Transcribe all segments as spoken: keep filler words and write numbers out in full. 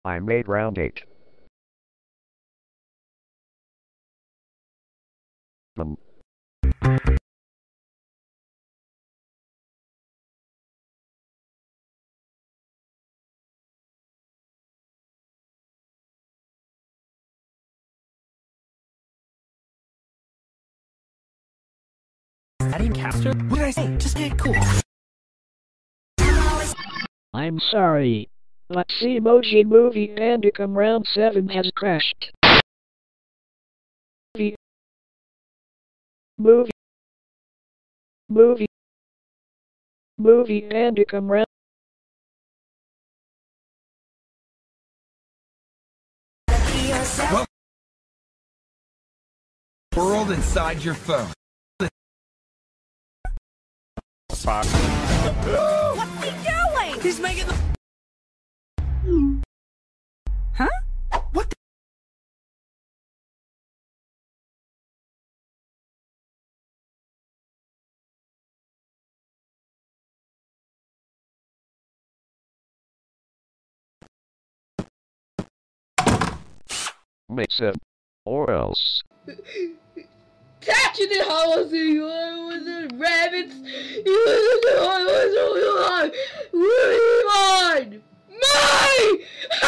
I made round eight. Um. I didn't capture. What did I say? Just make it cool. I'm sorry, but the Emoji movie Bandicam round seven has crashed. Movie. Movie. Movie. Movie Bandicam round. What world inside your phone? What's he doing? He's making the. Huh? What? The Makes sense. Or else. Catching the house, you was the rabbits, you was the was on. Where are you on? Mine!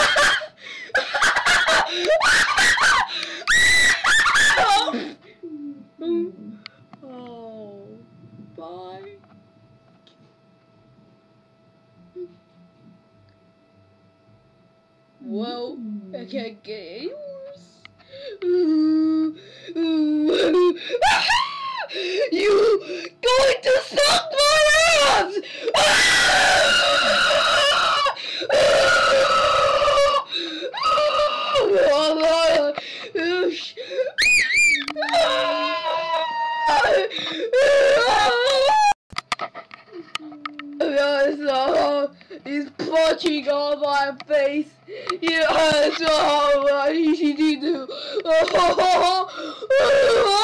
Oh, bye. Whoa, I can't get any worse. Ooh, ooh. You going to suck my ass? He's punching on my face. Yeah, so what did he do?